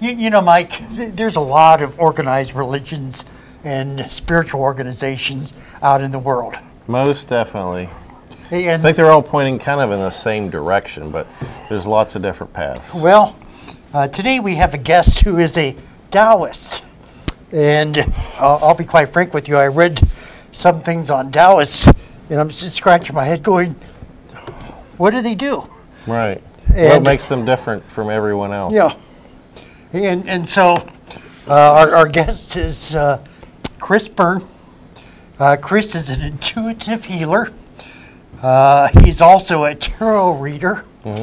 You know, Mike, there's a lot of organized religions and spiritual organizations out in the world. Most definitely. And, I think they're all pointing kind of in the same direction, but there's lots of different paths. well, today we have a guest who is a Taoist. And I'll be quite frank with you, I read some things on Taoists, and I'm just scratching my head going, what do they do? Right. And, What makes them different from everyone else? Yeah. And so our guest is Chris Byrne. Chris is an intuitive healer. He's also a tarot reader.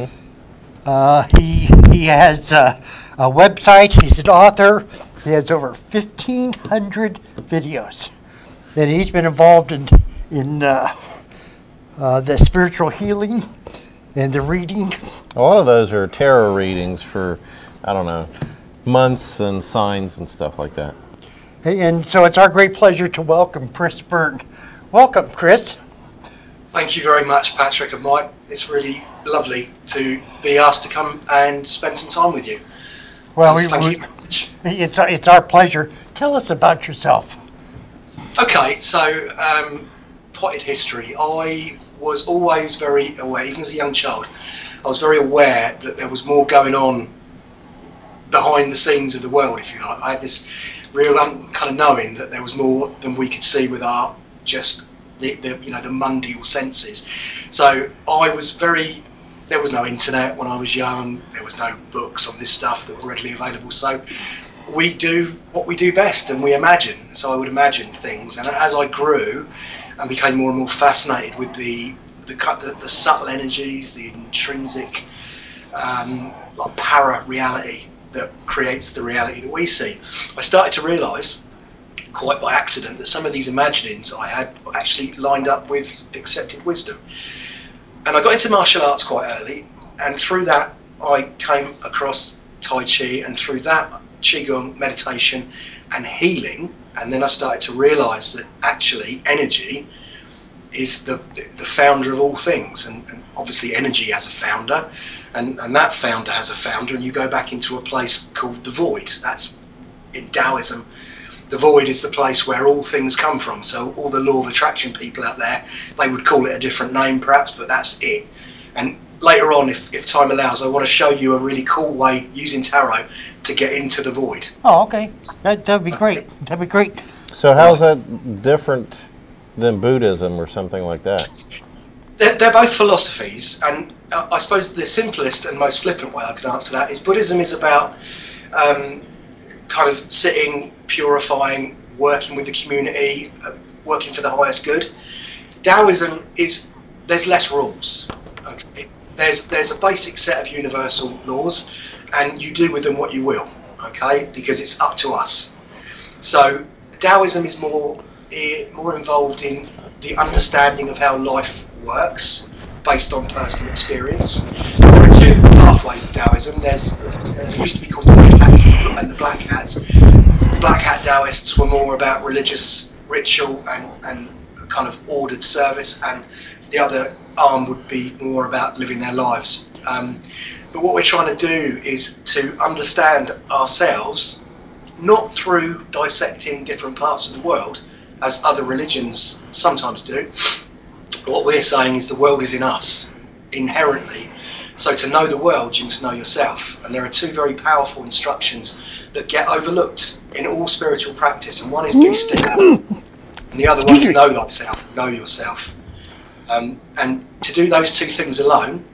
He has a website. He's an author. He has over 1,500 videos. And he's been involved in the spiritual healing and the reading. A lot of those are tarot readings for, I don't know, months and signs and stuff like that. And so it's our great pleasure to welcome Chris Byrne. Welcome, Chris. Thank you very much, Patrick and Mike. It's really lovely to be asked to come and spend some time with you. Well, Thank you very much. it's our pleasure. Tell us about yourself. Okay, so potted history. I was always very aware, even as a young child, I was very aware that there was more going on behind the scenes of the world, if you like. I had this real kind of knowing that there was more than we could see with our just the mundial senses. So I was there was no internet when I was young, there was no books on this stuff that were readily available, so we do what we do best and we imagine. So I would imagine things, and as I grew and became more and more fascinated with the subtle energies, the intrinsic like para-reality that creates the reality that we see, I started to realise, quite by accident, that some of these imaginings I had actually lined up with accepted wisdom. And I got into martial arts quite early, and through that I came across Tai Chi, and through that Qigong, meditation and healing, and then I started to realise that actually energy is the founder of all things, and obviously energy has a founder, and that founder has a founder, and you go back into a place called the void. That's in Daoism. The void is the place where all things come from. So all the law of attraction people out there, they would call it a different name perhaps, but that's it. And later on, if time allows, I want to show you a really cool way using tarot to get into the void. Oh, okay. That'd be great. That'd be great. So how's that different than Buddhism or something like that? They're both philosophies, and I suppose the simplest and most flippant way I could answer that is Buddhism is about kind of sitting, purifying, working with the community, working for the highest good. Daoism is, there's less rules. Okay? There's a basic set of universal laws, and you do with them what you will, okay? Because it's up to us. So Daoism is more involved in the understanding of how life works based on personal experience. There are two pathways of Daoism. It used to be called the Red Hats and the Black Hats. Black Hat Daoists were more about religious ritual and kind of ordered service, and the other arm would be more about living their lives. But what we're trying to do is to understand ourselves, not through dissecting different parts of the world, as other religions sometimes do. What we're saying is the world is in us, inherently. So to know the world, you must know yourself. And there are two very powerful instructions that get overlooked in all spiritual practice. And one is be still, and the other one is know thyself, know yourself. And to do those two things alone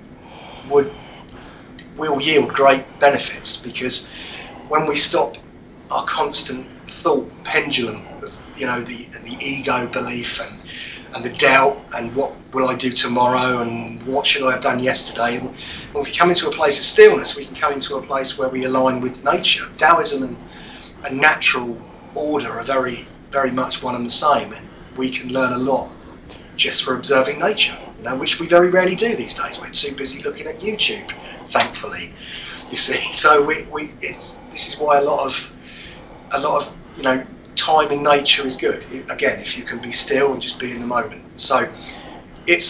will yield great benefits, because when we stop our constant thought pendulum of, the ego belief and the doubt and what will I do tomorrow and what should I have done yesterday, when we come into a place of stillness, we can come into a place where we align with nature. Taoism and natural order are very, very much one and the same, and we can learn a lot just for observing nature, which we very rarely do these days. We're too busy looking at YouTube, thankfully, you see. So this is why a lot of time in nature is good. Again, if you can be still and just be in the moment. So it's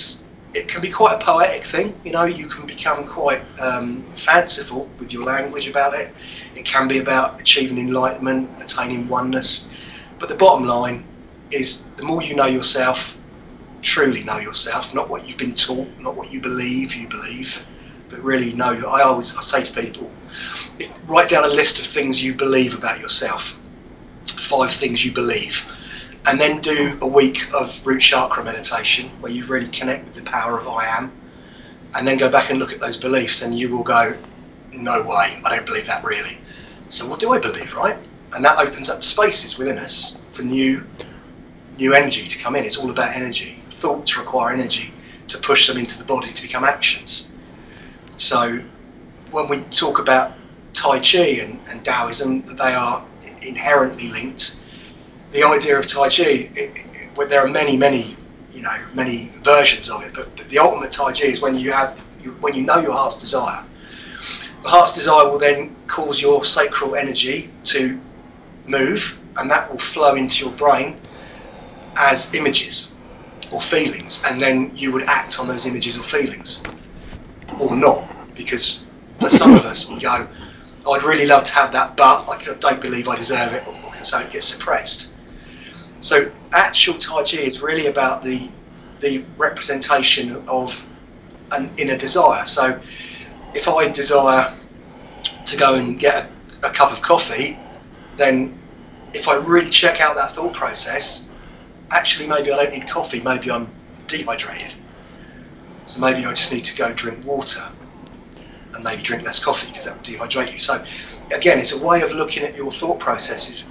it can be quite a poetic thing. You know, you can become quite fanciful with your language about it. It can be about achieving enlightenment, attaining oneness. But the bottom line is, the more you know yourself, truly know yourself, not what you've been taught, not what you believe, but really know. I say to people, write down a list of things you believe about yourself, 5 things you believe, and then do a week of root chakra meditation where you really connect with the power of I am, and then go back and look at those beliefs, and you will go, no way, I don't believe that really. So what do I believe, right? And that opens up spaces within us for new energy to come in. It's all about energy. Thoughts require energy to push them into the body to become actions. So when we talk about Tai Chi and Daoism, they are inherently linked. The idea of Tai Chi, there are many versions of it, but the ultimate Tai Chi is when you know your heart's desire. The heart's desire will then cause your sacral energy to move, and that will flow into your brain as images or feelings, and then you would act on those images or feelings, or not, because for some of us, we go, I'd really love to have that, but I don't believe I deserve it, or so it gets suppressed. So actual Tai Chi is really about the representation of an inner desire. So if I desire to go and get a cup of coffee, then if I really check out that thought process, actually maybe I don't need coffee, maybe I'm dehydrated. So maybe I just need to go drink water and maybe drink less coffee because that will dehydrate you. So again, it's a way of looking at your thought processes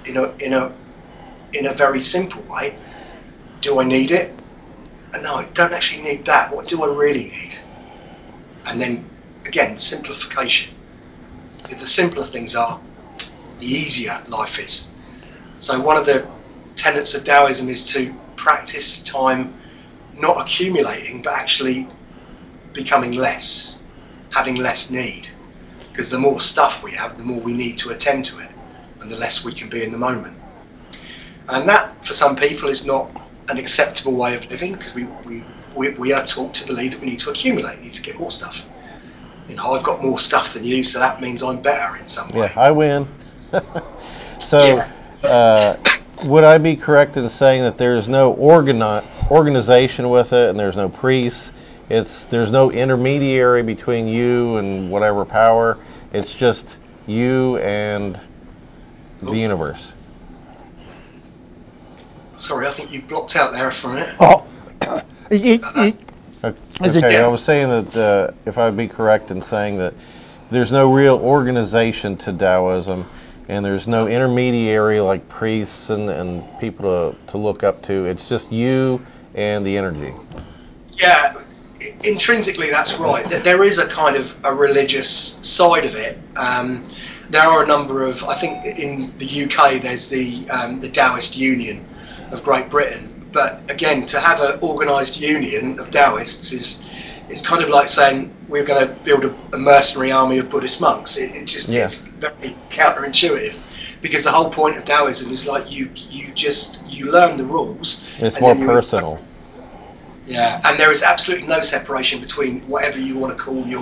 in a very simple way. Do I need it? And no, I don't actually need that. What do I really need? And then again, simplification. If the simpler things are, the easier life is. So one of the tenets of Daoism is to practice time not accumulating, but actually becoming less, having less need. Because the more stuff we have, the more we need to attend to it, and the less we can be in the moment. And that, for some people, is not an acceptable way of living, because we are taught to believe that we need to accumulate, need to get more stuff. You know, I've got more stuff than you, so that means I'm better in some way. Yeah, I win. So, would I be correct in saying that there's no organization with it, and there's no priests? There's no intermediary between you and whatever power. It's just you and the universe. Sorry, I think you blocked out there for a minute. Oh, Okay, I was saying that if I would be correct in saying that there's no real organization to Daoism, and there's no intermediary like priests and people to look up to. It's just you and the energy. Yeah, intrinsically that's right. There is a kind of a religious side of it. There are a number of, I think in the UK there's the Daoist Union of Great Britain. But again, to have an organised union of Daoists is kind of like saying we're going to build a mercenary army of Buddhist monks. It's very counterintuitive, because the whole point of Daoism is like you learn the rules. It's more personal. Yeah, and there is absolutely no separation between whatever you want to call your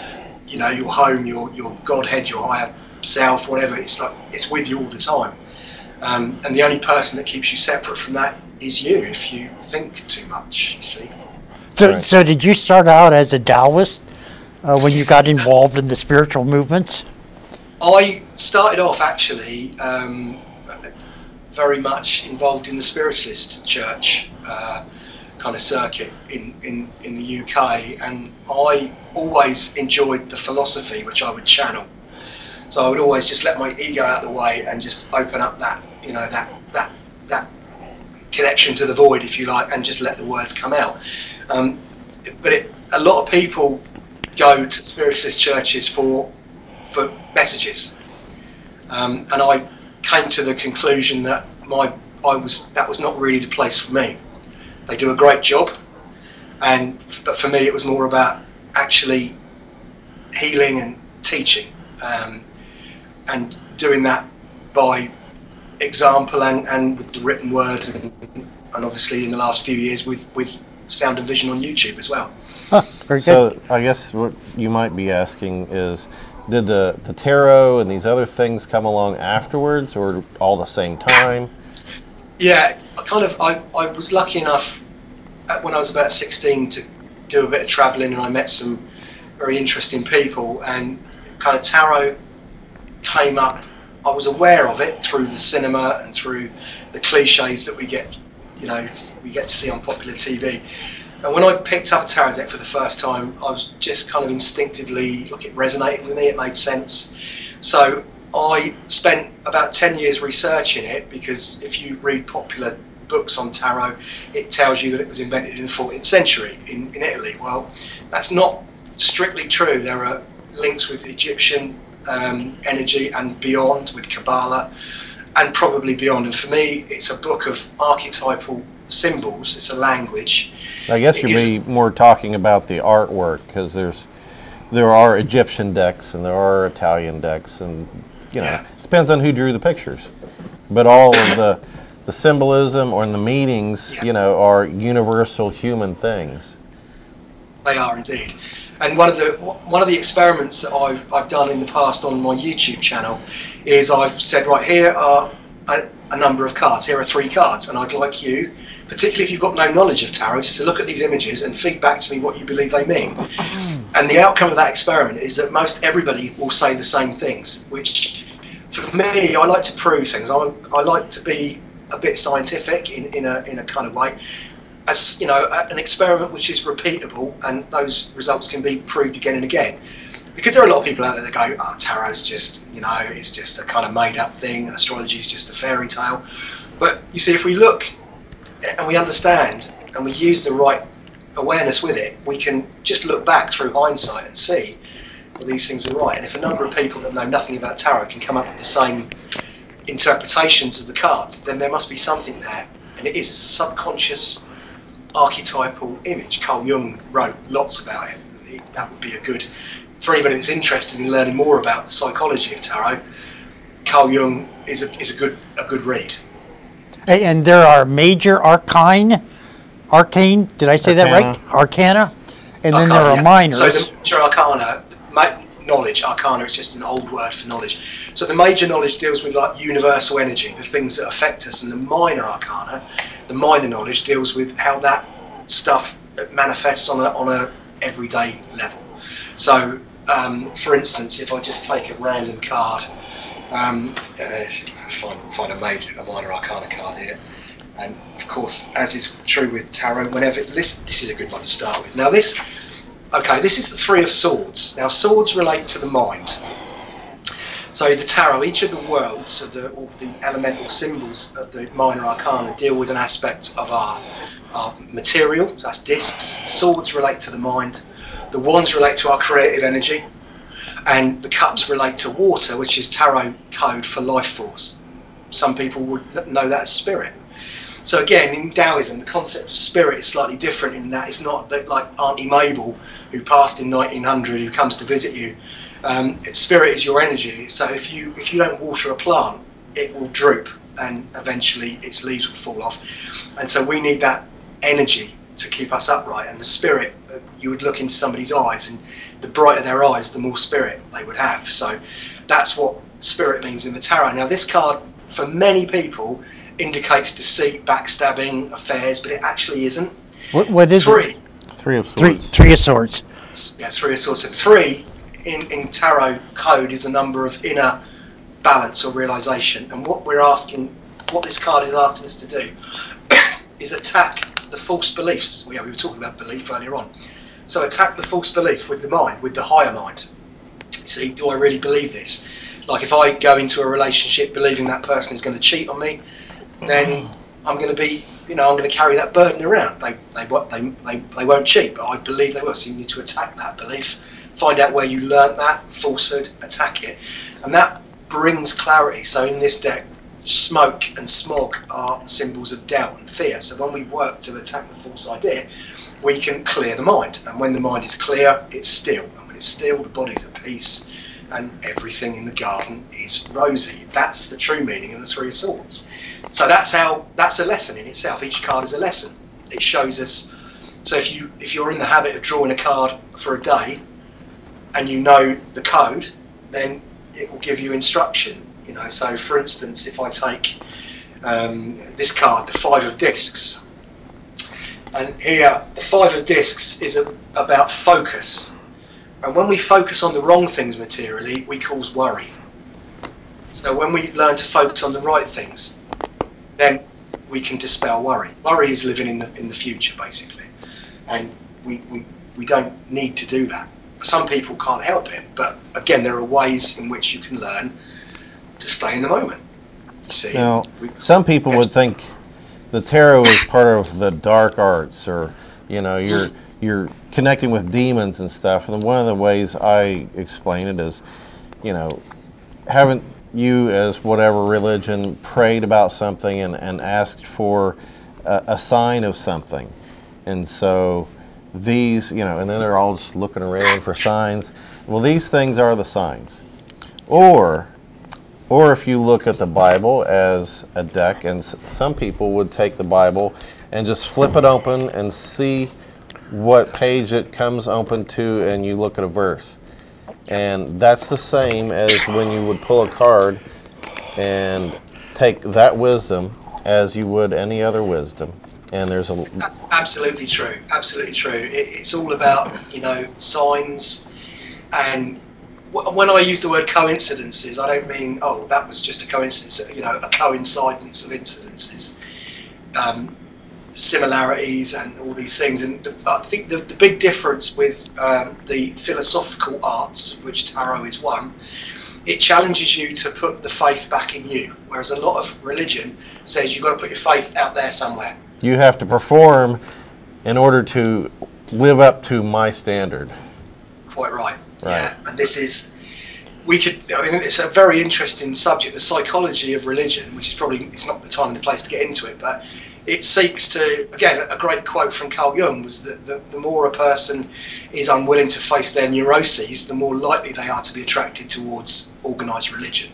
home, your Godhead, your higher self, whatever. It's like it's with you all the time. And the only person that keeps you separate from that is you, if you think too much, you see. So did you start out as a Taoist when you got involved in the spiritual movements? I started off actually very much involved in the spiritualist church kind of circuit in the UK, and I always enjoyed the philosophy which I would channel. So I would always just let my ego out of the way and just open up that that connection to the void, if you like, and just let the words come out. But a lot of people go to spiritualist churches for messages, and I came to the conclusion that that was not really the place for me. They do a great job, but for me it was more about actually healing and teaching, and doing that by example and with the written word, and obviously in the last few years with sound and vision on YouTube as well. Very So good. I guess what you might be asking is, did the tarot and these other things come along afterwards, or all the same time? Yeah, I was lucky enough when I was about 16 to do a bit of travelling, and I met some very interesting people, and kind of tarot came up. I was aware of it through the cinema and through the cliches that we get to see on popular TV. And when I picked up a tarot deck for the first time, I was just kind of instinctively, like, it resonated with me, it made sense. So I spent about 10 years researching it, because if you read popular books on tarot, it tells you that it was invented in the 14th century in Italy. Well, that's not strictly true. There are links with Egyptian energy and beyond, with Kabbalah, and probably beyond. And for me, it's a book of archetypal symbols. It's a language. I guess you'd be more talking about the artwork, because there are Egyptian decks and there are Italian decks, and it depends on who drew the pictures. But all of the symbolism or the meanings, are universal human things. They are indeed. And one of the experiments that I've done in the past on my YouTube channel is I've said, right, here are a number of cards. Here are 3 cards, and I'd like you, particularly if you've got no knowledge of tarot, just to look at these images and feed back to me what you believe they mean. And the outcome of that experiment is that most everybody will say the same things, which, for me, I like to prove things. I like to be a bit scientific in a kind of way. As an experiment which is repeatable, and those results can be proved again and again. Because there are a lot of people out there that go, tarot's just, it's just a kind of made-up thing, astrology is just a fairy tale. But you see, if we look and we understand and we use the right awareness with it, we can just look back through hindsight and see well, these things are right. And if a number of people that know nothing about tarot can come up with the same interpretations of the cards, then there must be something there. And it's a subconscious archetypal image. Carl Jung wrote lots about it. That would be a good, for anybody that's interested in learning more about the psychology of tarot, Carl Jung is a good read. And there are major arcane, did I say that right? Arcana. And then there are minors. So the major arcana, knowledge, arcana is just an old word for knowledge. So the major knowledge deals with like universal energy, the things that affect us, and the minor arcana, the minor knowledge, deals with how that stuff manifests on a everyday level. So, for instance, if I just take a random card, find a minor arcana card here, and of course, as is true with tarot, this is a good one to start with. Now this is the 3 of Swords. Now swords relate to the mind. So the tarot, each of the worlds of the elemental symbols of the minor arcana deal with an aspect of our material. That's discs. Swords relate to the mind. The wands relate to our creative energy, and the cups relate to water, which is tarot code for life force. Some people would know that as spirit. So again, in Daoism, the concept of spirit is slightly different in that it's not like Auntie Mabel, who passed in 1900, who comes to visit you. Spirit is your energy. So if you don't water a plant, it will droop, and eventually its leaves will fall off. And so we need that energy to keep us upright. And the spirit, you would look into somebody's eyes, and the brighter their eyes, the more spirit they would have. So that's what spirit means in the tarot. Now this card, for many people, indicates deceit, backstabbing, affairs, but it actually isn't. What is it? 3 of Swords. 3 of Swords. Yeah, 3 of Swords. So 3 in tarot code is a number of inner balance or realization. And what this card is asking us to do is attack the false beliefs. We were talking about belief earlier on. So attack the false belief with the mind, with the higher mind. See, do I really believe this? Like if I go into a relationship believing that person is going to cheat on me, then I'm going to be, I'm going to carry that burden around. They won't cheat, but I believe they will. So you need to attack that belief, find out where you learnt that falsehood, attack it, and that brings clarity. So in this deck, smoke and smog are symbols of doubt and fear. So when we work to attack the false idea, we can clear the mind. And when the mind is clear, it's still. And when it's still, the body's at peace, and everything in the garden is rosy. That's the true meaning of the 3 of Swords. So that's a lesson in itself. Each card is a lesson. It shows us So if you're in the habit of drawing a card for a day, and you know the code, then it will give you instruction. You know, so for instance, if I take this card, the 5 of discs, and here the 5 of discs is about focus, and when we focus on the wrong things materially, we cause worry. So when we learn to focus on the right things, then we can dispel worry. Worry is living in the future, basically, and we don't need to do that. Some people can't help it, but again, there are ways in which you can learn to stay in the moment. You see, now, some people would think the tarot is part of the dark arts, or you know, you're connecting with demons and stuff. And one of the ways I explain it is, you know, haven't you, as whatever religion, prayed about something and asked for a sign of something, and so these, you know, and then they're all just looking around for signs. Well, these things are the signs. Or if you look at the Bible as a deck, and some people would take the Bible and just flip it open and see what page it comes open to, and you look at a verse. And that's the same as when you would pull a card and take that wisdom as you would any other wisdom. And there's That's absolutely true. Absolutely true. It's all about, you know, signs. And when I use the word coincidences, I don't mean, oh, that was just a coincidence. You know, a coincidence of incidences, similarities, and all these things. And I think the big difference with the philosophical arts, of which tarot is one, it challenges you to put the faith back in you, whereas a lot of religion says you've got to put your faith out there somewhere. You have to perform in order to live up to my standard. Quite right. Yeah, and this is, I mean, it's a very interesting subject, the psychology of religion, which is probably, it's not the time and the place to get into it, but it seeks to, again, a great quote from Carl Jung was that the more a person is unwilling to face their neuroses, the more likely they are to be attracted towards organised religion.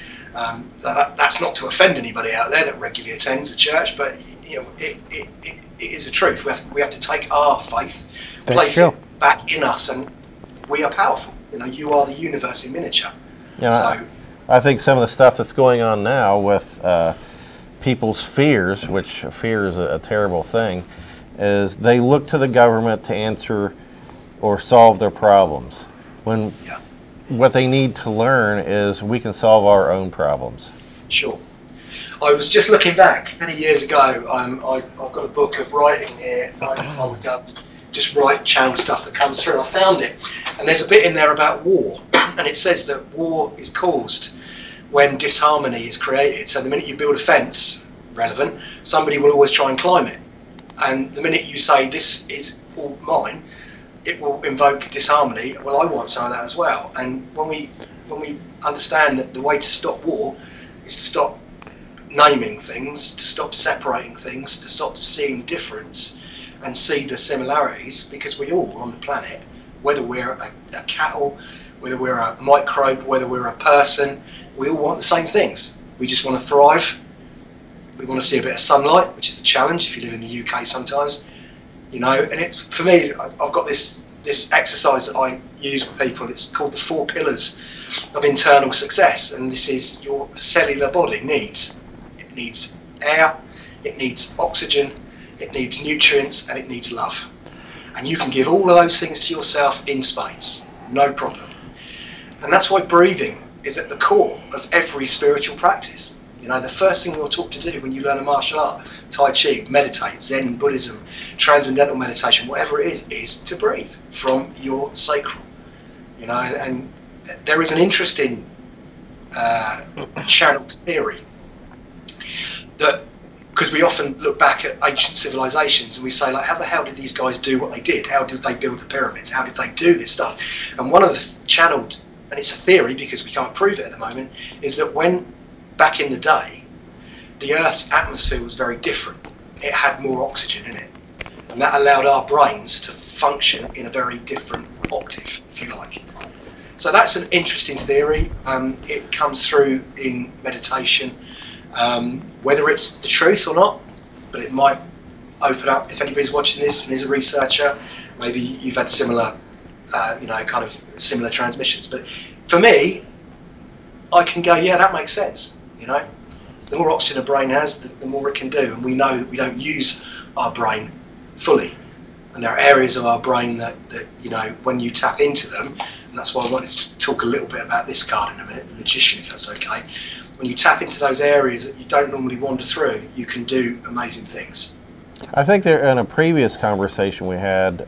So that's not to offend anybody out there that regularly attends the church, but you know, it is a truth. We have to take our faith, place it back in us, and we are powerful. You know, you are the universe in miniature. Yeah, so I think some of the stuff that's going on now with people's fears, which fear is a terrible thing, is they look to the government to answer or solve their problems. When what they need to learn is we can solve our own problems. Sure. I was just looking back many years ago. I've got a book of writing here. I would just write channel stuff that comes through. I found it, and there's a bit in there about war, and it says that war is caused when disharmony is created. So the minute you build a fence, relevant, somebody will always try and climb it, and the minute you say this is all mine, it will invoke disharmony. Well, I want some of that as well. And when we understand that the way to stop war is to stop naming things, to stop separating things, to stop seeing the difference and see the similarities, because we all on the planet, whether we're a cattle, whether we're a microbe, whether we're a person, we all want the same things. We just want to thrive. We want to see a bit of sunlight, which is a challenge if you live in the UK sometimes, you know. And it's, for me, I've got this exercise that I use with people. It's called the 4 pillars of internal success, and this is your cellular body needs. It needs air, it needs oxygen, it needs nutrients, and it needs love. And you can give all of those things to yourself in spades, no problem. And that's why breathing is at the core of every spiritual practice. You know, the first thing you're taught to do when you learn a martial art, Tai Chi, meditate, Zen, Buddhism, transcendental meditation, whatever it is to breathe from your sacral. You know, and there is an interesting channel theory that, because we often look back at ancient civilizations and we say, like, how the hell did these guys do what they did? How did they build the pyramids? How did they do this stuff? And one of the channeled, and it's a theory because we can't prove it at the moment, is that when, back in the day, the Earth's atmosphere was very different. It had more oxygen in it. And that allowed our brains to function in a very different octave, if you like. So that's an interesting theory. It comes through in meditation. Whether it's the truth or not, but it might open up, if anybody's watching this and is a researcher, maybe you've had similar, kind of similar transmissions. But for me, I can go, yeah, that makes sense. The more oxygen a brain has, the more it can do. And we know that we don't use our brain fully. And there are areas of our brain that when you tap into them, and that's why I wanted to talk a little bit about this card in a minute, the Magician, if that's okay. When you tap into those areas that you don't normally wander through, you can do amazing things. I think there, in a previous conversation we had,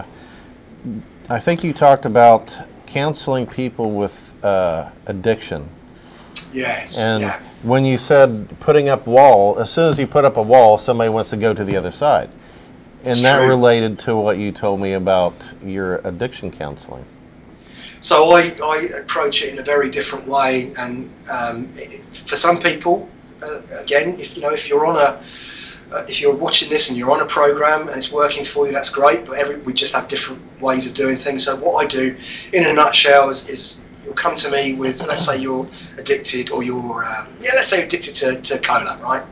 I think you talked about counseling people with addiction. Yes. And when you said putting up wall, as soon as you put up a wall, somebody wants to go to the other side. And that related to what you told me about your addiction counseling. So I approach it in a very different way, and for some people, again, if you're on if you're watching this and you're on a program and it's working for you, that's great. But we just have different ways of doing things. So what I do, in a nutshell, is you'll come to me with, let's say you're addicted, or you're let's say you're addicted to cola, right?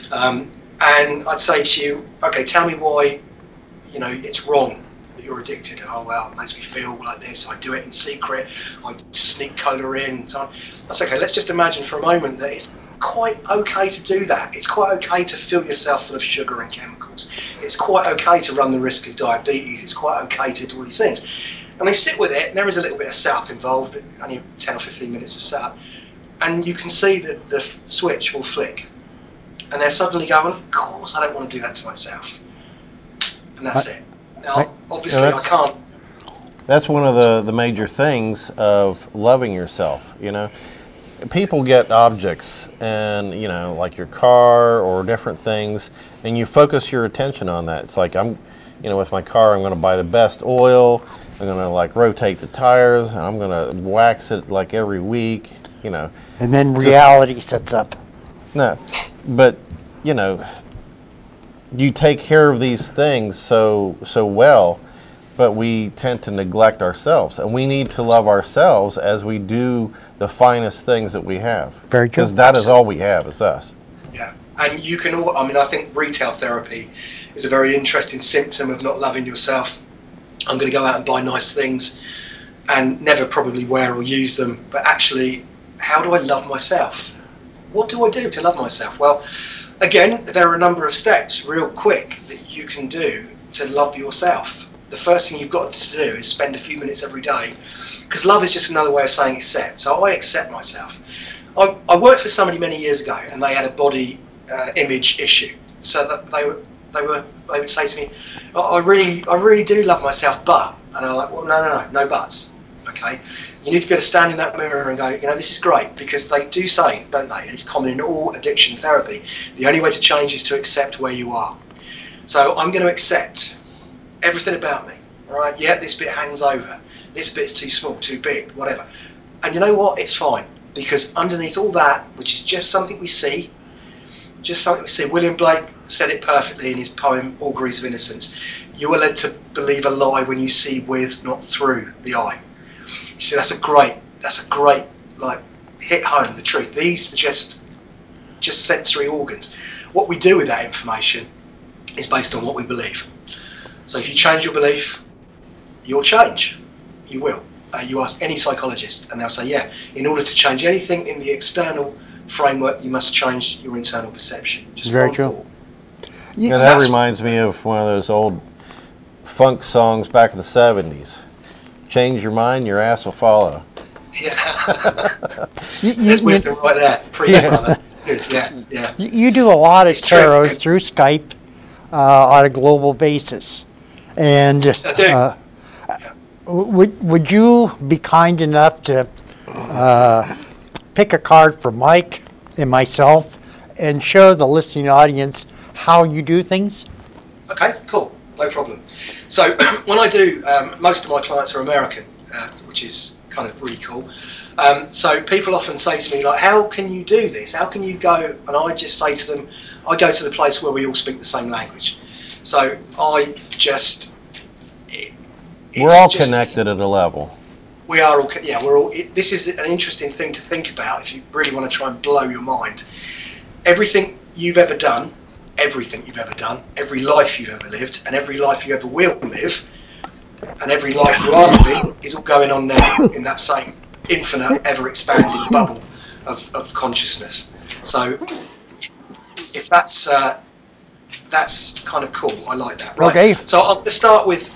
And I'd say to you, okay, tell me why, it's wrong that you're addicted. Oh, well, it makes me feel like this. I do it in secret. I sneak cola in and so on. That's okay. Let's just imagine for a moment that it's quite okay to do that. It's quite okay to fill yourself full of sugar and chemicals. It's quite okay to run the risk of diabetes. It's quite okay to do all these things. And they sit with it, and there is a little bit of setup involved, but only 10 or 15 minutes of setup. And you can see that the switch will flick. And they're suddenly going, well, of course I don't want to do that to myself. And that's it. Now, obviously I can't. That's one of the major things of loving yourself, People get objects and, like your car or different things, and you focus your attention on that. It's like with my car, I'm going to buy the best oil. I'm going to rotate the tires, and I'm going to wax it every week, And then reality sets up. No, but you take care of these things so well, but we tend to neglect ourselves, and we need to love ourselves as we do the finest things that we have. Very true. Because that is all we have, is us. Yeah, and you can all. I think retail therapy is a very interesting symptom of not loving yourself. I'm going to go out and buy nice things and never probably wear or use them, but actually, how do I love myself? What do I do to love myself? Well, again, there are a number of steps real quick that you can do to love yourself. The first thing you've got to do is spend a few minutes every day, because love is just another way of saying accept. So I accept myself. I worked with somebody many years ago, and they had a body image issue. So that they would say to me, oh, I really do love myself, but, and I'm like, well, no buts. Okay, you need to be able to stand in that mirror and go, this is great, because they do say, don't they, and it's common in all addiction therapy, the only way to change is to accept where you are. So I'm going to accept everything about me, all right? Yeah, this bit hangs over, this bit's too small, too big, whatever. And you know what? It's fine, because underneath all that, which is just something we see, William Blake said it perfectly in his poem Auguries of Innocence. You are led to believe a lie when you see with, not through the eye. You see, that's a great hit home the truth. These are just sensory organs. What we do with that information is based on what we believe. So if you change your belief, you'll change. You will. You ask any psychologist, and they'll say, yeah, in order to change anything in the external framework, you must change your internal perception. Just very true. Yeah, that reminds me of one of those old funk songs back in the 70s. Change your mind, your ass will follow. Yeah. There's wisdom right there. Brother. Good. Yeah. You do a lot of tarot through Skype on a global basis. And I do. Would you be kind enough to pick a card for Mike and myself and show the listening audience how you do things? Okay, cool. No problem. So when I do, most of my clients are American, which is kind of really cool. So people often say to me, how can you do this? How can you go? And I just say to them, I go to the place where we all speak the same language. So I just... We're all connected at a level. We are all, we're all. This is an interesting thing to think about if you really want to try and blow your mind. Everything you've ever done everything you've ever done, every life you've ever lived, and every life you ever will live, and every life you are living is all going on now in that same infinite, ever-expanding bubble of consciousness. So if that's kind of cool. I like that. Right. Okay. So I'm going to start with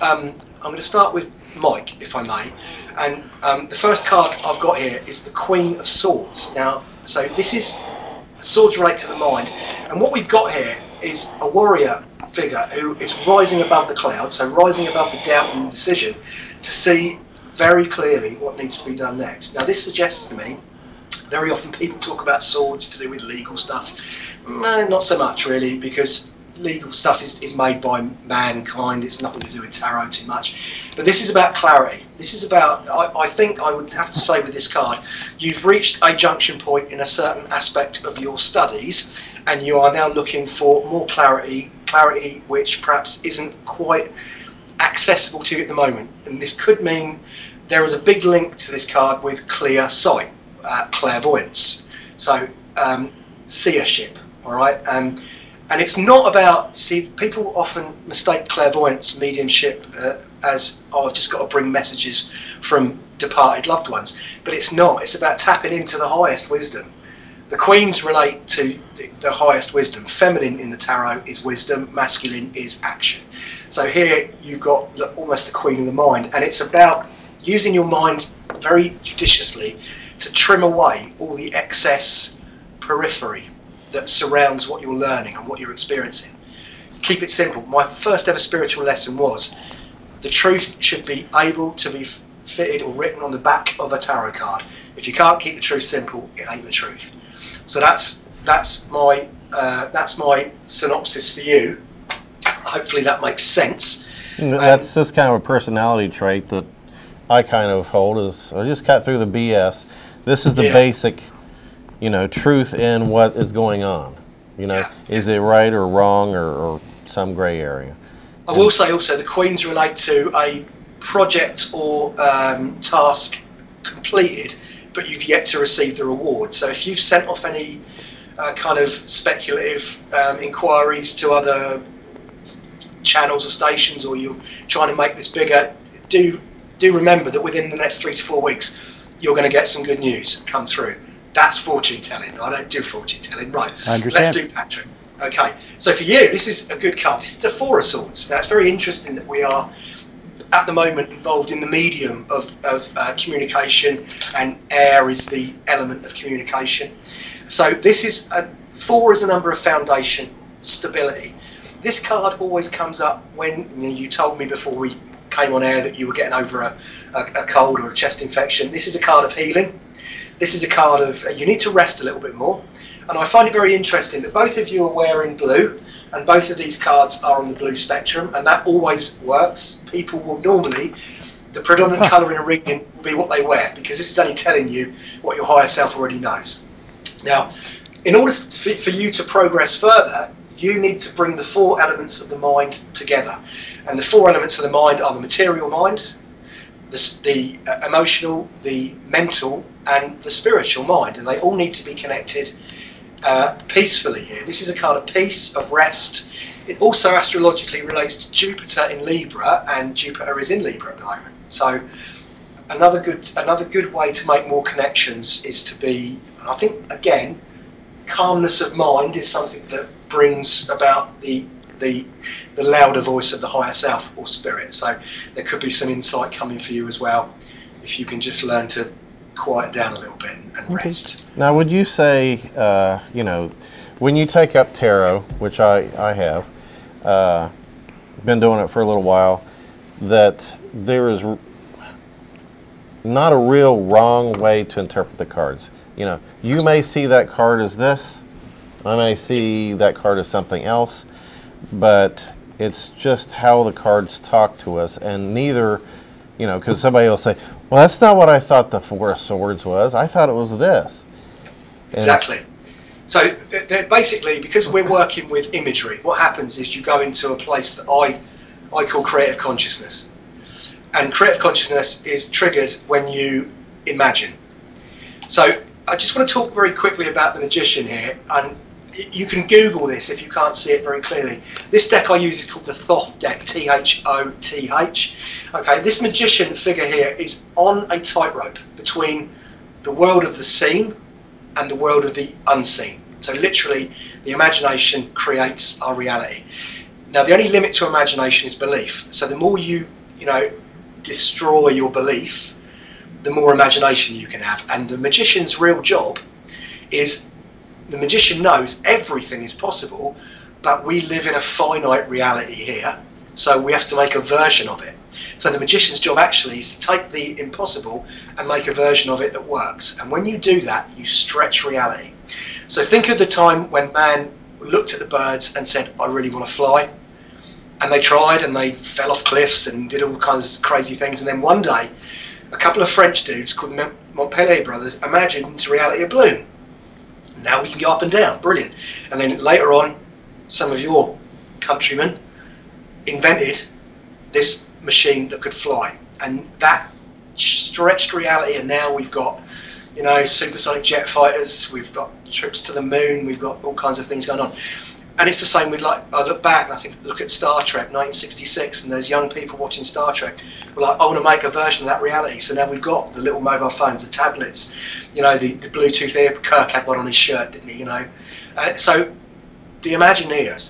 Mike, if I may. And the first card I've got here is the Queen of Swords. Now, so this is swords relate to the mind, and what we've got here is a warrior figure who is rising above the clouds, so rising above the doubt and indecision, to see very clearly what needs to be done next. Now, this suggests to me, very often people talk about swords to do with legal stuff. Not so much really, because legal stuff is made by mankind. It's nothing to do with tarot too much. But this is about clarity. This is about, I think I would have to say with this card, you've reached a junction point in a certain aspect of your studies, and you are now looking for more clarity which perhaps isn't quite accessible to you at the moment. And this could mean there is a big link to this card with clear sight, clairvoyance, so seership, all right? And it's not about, see, people often mistake clairvoyance, mediumship, as, oh, I've just got to bring messages from departed loved ones. But it's not. It's about tapping into the highest wisdom. The queens relate to the highest wisdom. Feminine in the tarot is wisdom, masculine is action. So here you've got almost the queen of the mind, and it's about using your mind very judiciously to trim away all the excess periphery that surrounds what you're learning and what you're experiencing. Keep it simple. My first ever spiritual lesson was the truth should be able to be fitted or written on the back of a tarot card. If you can't keep the truth simple, it ain't the truth. So that's my synopsis for you. Hopefully that makes sense. That's just kind of a personality trait that I kind of hold, is I just cut through the BS. This is the basic, truth in what is going on. Is it right or wrong or some gray area? I will say also the queens relate to a project or task completed, but you've yet to receive the reward. So if you've sent off any kind of speculative inquiries to other channels or stations, or you're trying to make this bigger, do remember that within the next 3 to 4 weeks you're going to get some good news come through. That's fortune telling. I don't do fortune telling. Right, I understand. Let's do Patrick. Okay, so for you, this is a good card. This is a Four of Swords. Now, it's very interesting that we are, at the moment, involved in the medium of communication, and air is the element of communication. So this is, 4 is a number of foundation, stability. This card always comes up when, you told me before we came on air that you were getting over a cold or a chest infection. This is a card of healing. This is a card of, you need to rest a little bit more. And I find it very interesting that both of you are wearing blue, and both of these cards are on the blue spectrum, and that always works. People will normally, the predominant colour in a reading will be what they wear, because this is only telling you what your higher self already knows. Now, in order for you to progress further, you need to bring the 4 elements of the mind together. And the 4 elements of the mind are the material mind, the emotional, the mental, and the spiritual mind, and they all need to be connected peacefully here. This is a card of peace, of rest. It also astrologically relates to Jupiter in Libra, and Jupiter is in Libra at the moment. So another good way to make more connections is to be, I think, again, calmness of mind is something that brings about the louder voice of the higher self or spirit. So there could be some insight coming for you as well, if you can just learn to quiet down a little bit and rest. Now, would you say, when you take up tarot, which I have, been doing it for a little while, that there is not a real wrong way to interpret the cards? You may see that card as this, I may see that card as something else, but it's just how the cards talk to us, and neither, because somebody will say, well, that's not what I thought the Four of Swords was. I thought it was this. And exactly. So basically, because we're working with imagery, what happens is you go into a place that I call creative consciousness. And creative consciousness is triggered when you imagine. So I just want to talk very quickly about the magician here. And you can Google this if you can't see it very clearly. This deck I use is called the Thoth deck, Thoth. Okay, this magician figure here is on a tightrope between the world of the seen and the world of the unseen. So literally, the imagination creates our reality. Now, the only limit to imagination is belief. So the more you destroy your belief, the more imagination you can have. And the magician's real job is, the magician knows everything is possible, but we live in a finite reality here, so we have to make a version of it. So the magician's job actually is to take the impossible and make a version of it that works. And when you do that, you stretch reality. So think of the time when man looked at the birds and said, I really want to fly. And they tried, and they fell off cliffs and did all kinds of crazy things. And then one day, a couple of French dudes called the Montpellier brothers imagined into reality a balloon. Now we can go up and down, brilliant. And then later on, some of your countrymen invented this machine that could fly, and that stretched reality. And now we've got, you know, supersonic jet fighters, we've got trips to the moon, we've got all kinds of things going on. And it's the same with, like, I look back and I think, look at Star Trek 1966, and those young people watching Star Trek were like, I want to make a version of that reality. So now we've got the little mobile phones, the tablets, you know, the Bluetooth ear. Kirk had one on his shirt, didn't he, you know? So the Imagineers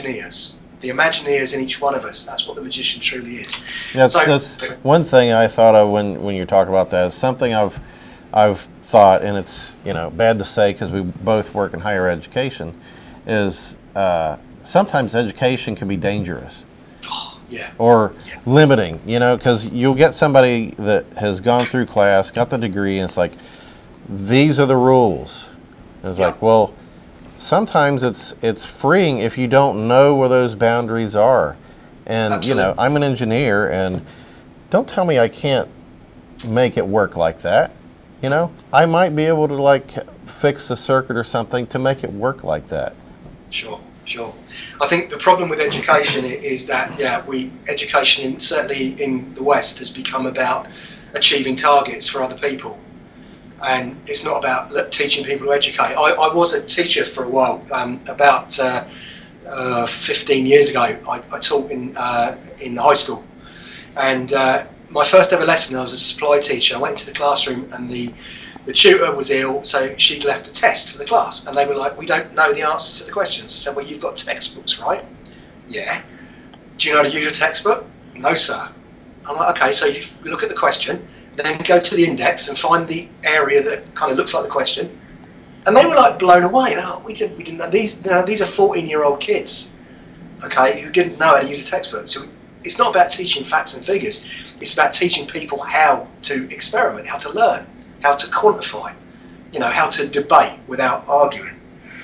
in each one of us, that's what the magician truly is. Yeah, so, that's one thing I thought of when you're talking about that, is something I've thought, and it's, you know, bad to say because we both work in higher education, is sometimes education can be dangerous. Yeah. Or limiting, you know, because you'll get somebody that has gone through class, got the degree, and it's like, these are the rules. And it's like, well, sometimes it's freeing if you don't know where those boundaries are. And, Absolutely. you know, I'm an engineer, and don't tell me I can't make it work like that. You know, I might be able to, like, fix the circuit or something to make it work like that. Sure. I think the problem with education is that, education, certainly in the West, has become about achieving targets for other people. And it's not about teaching people to educate. I was a teacher for a while. About 15 years ago, I taught in high school. And my first ever lesson, I was a supply teacher. I went into the classroom, and the tutor was ill, so she'd left a test for the class. And they were like, we don't know the answers to the questions. I said, well, you've got textbooks, right? Yeah. Do you know how to use your textbook? No, sir. I'm like, okay, so you look at the question, then go to the index and find the area that kind of looks like the question. And they were like blown away. Oh, we didn't know. These are 14-year-old kids, okay, who didn't know how to use a textbook. So it's not about teaching facts and figures. It's about teaching people how to experiment, how to learn, how to quantify, you know, how to debate without arguing.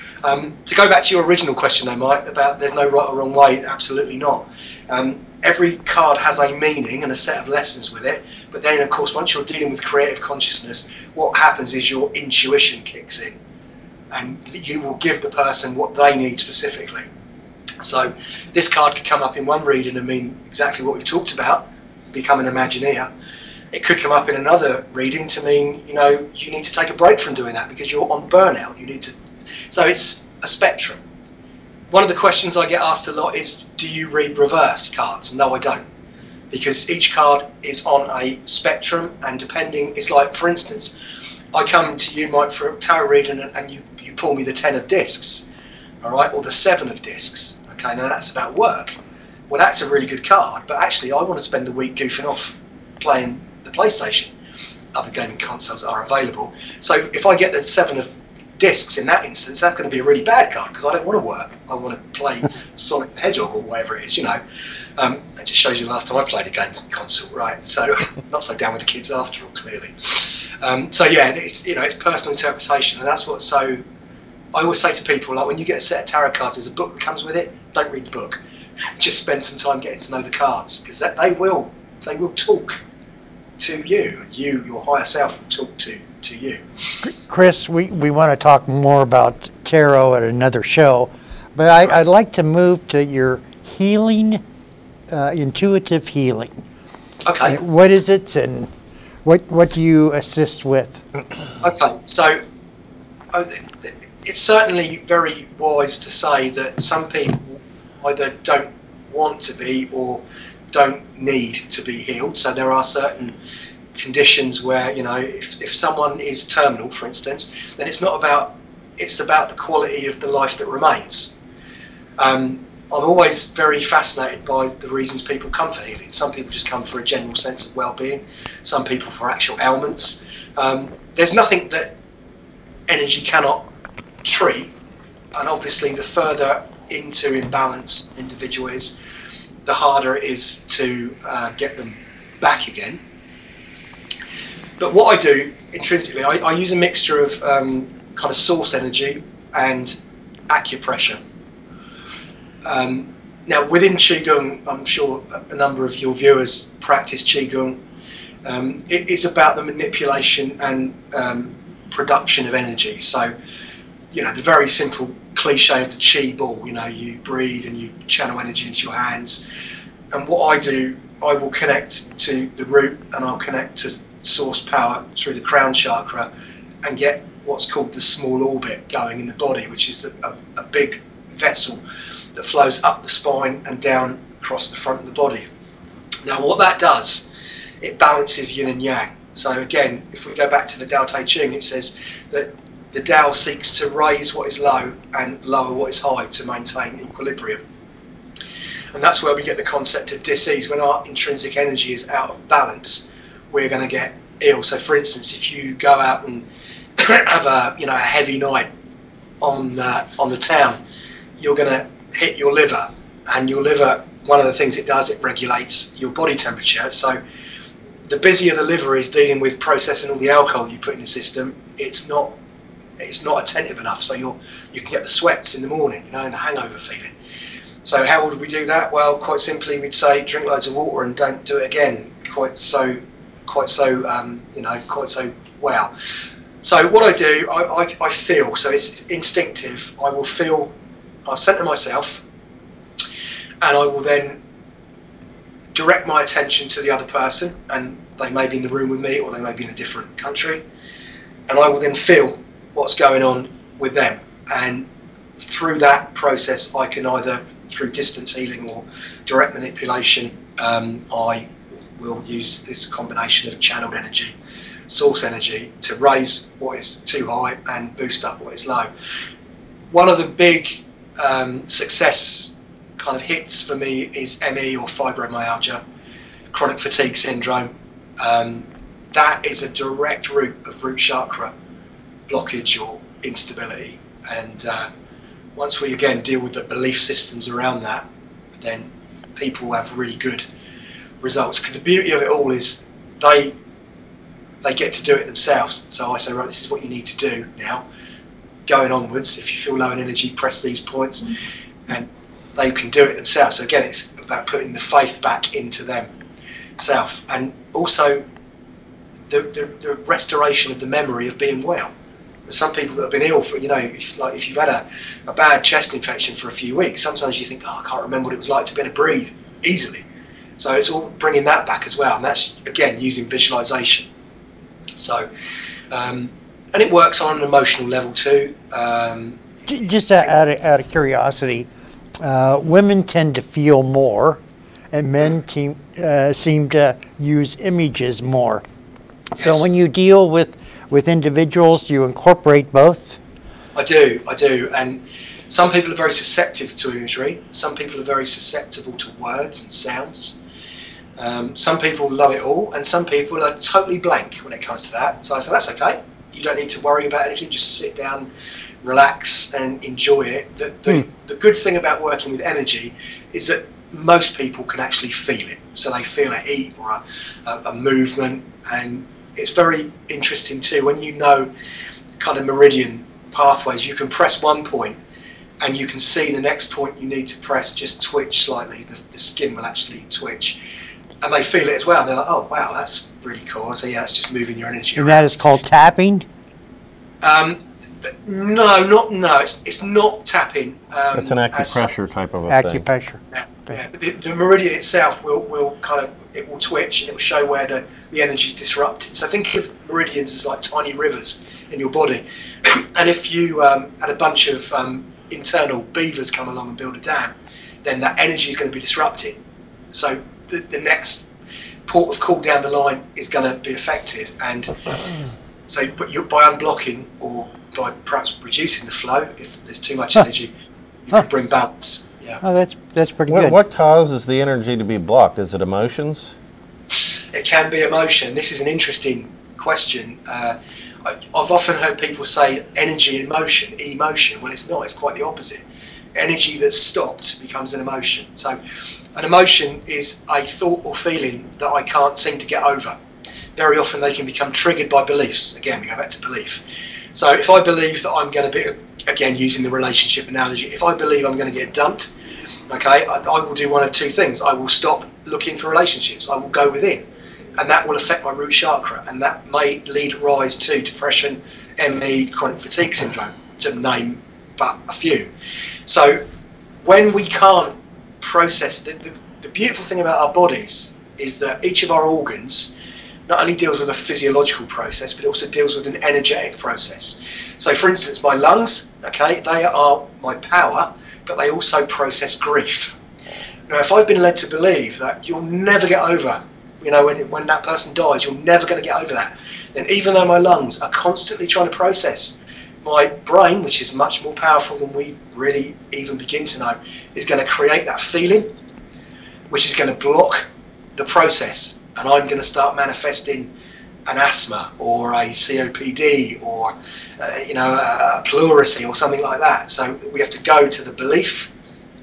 To go back to your original question, though, Mike, about there's no right or wrong way, absolutely not. Every card has a meaning and a set of lessons with it, but then, of course, once you're dealing with creative consciousness, what happens is your intuition kicks in, and you will give the person what they need specifically. So this card could come up in one reading and mean exactly what we've talked about, become an Imagineer. It could come up in another reading to mean, you know, you need to take a break from doing that because you're on burnout. You need to. So it's a spectrum. One of the questions I get asked a lot is, do you read reverse cards? No, I don't. Because each card is on a spectrum, and depending, it's like, for instance, I come to you, Mike, for a tarot reading, and you pull me the 10 of discs, all right, or the 7 of discs. Okay, now that's about work. Well, that's a really good card, but actually I want to spend the week goofing off playing the PlayStation. Other gaming consoles are available. So if I get the 7 of discs in that instance, that's going to be a really bad card because I don't want to work. I want to play Sonic the Hedgehog or whatever it is, you know. That just shows you the last time I played a game console, right? So not so down with the kids after all, clearly. So yeah, it's, you know, it's personal interpretation, and that's what. So I always say to people, like, when you get a set of tarot cards, there's a book that comes with it. Don't read the book. Just spend some time getting to know the cards, because they will talk to you. Your higher self will talk to you. Chris, we want to talk more about tarot at another show, but I'd like to move to your healing, intuitive healing. Okay. What is it, and what do you assist with? Okay, so it's certainly very wise to say that some people either don't want to be or don't need to be healed. So there are certain conditions where, you know, if someone is terminal, for instance, then it's about the quality of the life that remains. I'm always very fascinated by the reasons people come for healing. Some people just come for a general sense of well-being, some people for actual ailments. There's nothing that energy cannot treat, and obviously the further into imbalance an individual is, the harder it is to get them back again. But what I do intrinsically, I use a mixture of kind of source energy and acupressure. Now within Qigong, I'm sure a number of your viewers practice Qigong. It is about the manipulation and production of energy. So, you know, the very simple cliche of the Qi ball, you know, you breathe and you channel energy into your hands. And what I do, I will connect to the root and I'll connect to source power through the crown chakra and get what's called the small orbit going in the body, which is a big vessel that flows up the spine and down across the front of the body. Now what that does, it balances yin and yang. So again, if we go back to the Tao Te Ching, it says that the Tao seeks to raise what is low and lower what is high to maintain equilibrium. And that's where we get the concept of dis-ease. When our intrinsic energy is out of balance, we're going to get ill. So for instance, if you go out and have a heavy night on the town, you're going to hit your liver, and your liver, one of the things it does, it regulates your body temperature. So the busier the liver is dealing with processing all the alcohol you put in the system, it's not attentive enough. So you can get the sweats in the morning, you know, and the hangover feeling. So how would we do that? Well, quite simply, we'd say drink loads of water and don't do it again. Quite so well. So what I do, I feel. So it's instinctive. I'll center myself, and I will then direct my attention to the other person, and they may be in the room with me or they may be in a different country, and I will then feel what's going on with them. And through that process, I can either through distance healing or direct manipulation, I will use this combination of channeled energy, source energy, to raise what is too high and boost up what is low. One of the big success kind of hits for me is ME, or fibromyalgia, chronic fatigue syndrome. That is a direct root of root chakra blockage or instability, and once we again deal with the belief systems around that, then people have really good results. Because the beauty of it all is they get to do it themselves. So I say, right, this is what you need to do now. Going onwards, if you feel low in energy, press these points, and they can do it themselves. So again, it's about putting the faith back into themselves, and also the restoration of the memory of being well. There's some people that have been ill for, you know, if you've had a bad chest infection for a few weeks, sometimes you think, oh, I can't remember what it was like to be able to breathe easily. So it's all bringing that back as well, and that's again using visualization. So and it works on an emotional level too. Just out of curiosity, women tend to feel more, and men seem to use images more. Yes. So when you deal with individuals, do you incorporate both? I do, and some people are very susceptible to imagery. Some people are very susceptible to words and sounds. Some people love it all, and some people are totally blank when it comes to that. So I say, that's okay. You don't need to worry about anything. Just sit down, relax, and enjoy it. The good thing about working with energy is that most people can actually feel it. So they feel a heat or a movement, and it's very interesting too when you know kind of meridian pathways. You can press one point and you can see the next point you need to press just twitch slightly. The skin will actually twitch, and they feel it as well. They're like, oh wow, that's really cool. So yeah, it's just moving your energy around. And that is called tapping? No, it's not tapping. It's an acupressure type of a acupressure thing. Yeah. The meridian itself will kind of, it will twitch and it will show where the energy is disrupted. So think of meridians as like tiny rivers, in your body. And if you had a bunch of internal beavers come along and build a dam, then that energy is going to be disrupted. So the next port of call down the line is going to be affected. And so by unblocking or by perhaps reducing the flow, if there's too much energy, you can bring balance. Yeah. Oh, that's pretty good. What causes the energy to be blocked? Is it emotions? It can be emotion. This is an interesting question. I've often heard people say energy in motion, emotion. Well, it's not. It's quite the opposite. Energy that's stopped becomes an emotion. So an emotion is a thought or feeling that I can't seem to get over. Very often they can become triggered by beliefs. Again, we go back to belief. So if I believe that I'm going to be, again, using the relationship analogy, if I believe I'm going to get dumped, okay, I will do one of two things. I will stop looking for relationships. I will go within. And that will affect my root chakra, and that may rise to depression, ME, chronic fatigue syndrome, to name but a few. So when we can't process, the beautiful thing about our bodies is that each of our organs not only deals with a physiological process, but it also deals with an energetic process. So for instance, my lungs, okay, they are my power, but they also process grief. Now, if I've been led to believe that you'll never get over, you know, when that person dies, you're never going to get over that, then even though my lungs are constantly trying to process, my brain, which is much more powerful than we really even begin to know, is going to create that feeling, which is going to block the process, and I'm going to start manifesting an asthma or a COPD or a pleurisy or something like that. So we have to go to the belief,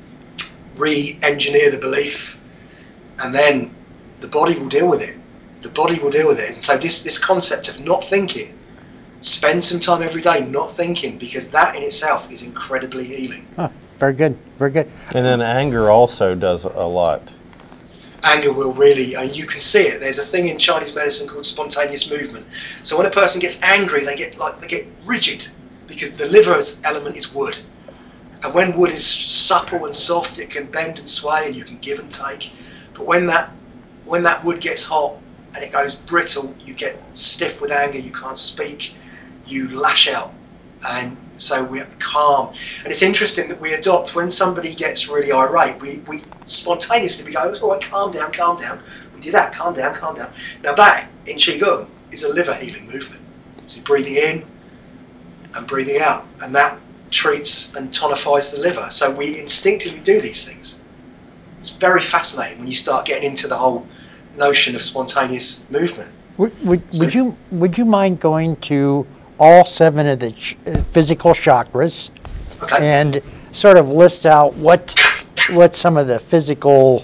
re-engineer the belief, and then the body will deal with it. The body will deal with it. And so this concept of not thinking, spend some time every day not thinking, because that in itself is incredibly healing. Huh, very good, very good. And then anger also does a lot. Anger will really, you can see it. There's a thing in Chinese medicine called spontaneous movement. So when a person gets angry, they get rigid, because the liver's element is wood. And when wood is supple and soft, it can bend and sway, and you can give and take. But when that wood gets hot and it goes brittle, you get stiff with anger, you can't speak, you lash out. And so we're calm. And it's interesting that we adopt, when somebody gets really irate, we spontaneously go, all right, calm down, calm down. We do that, calm down, calm down. Now that, in Qigong, is a liver healing movement. So breathing in and breathing out. And that treats and tonifies the liver. So we instinctively do these things. It's very fascinating when you start getting into the whole notion of spontaneous movement. Would you mind going to all 7 of the physical chakras, okay, and sort of list out what some of the physical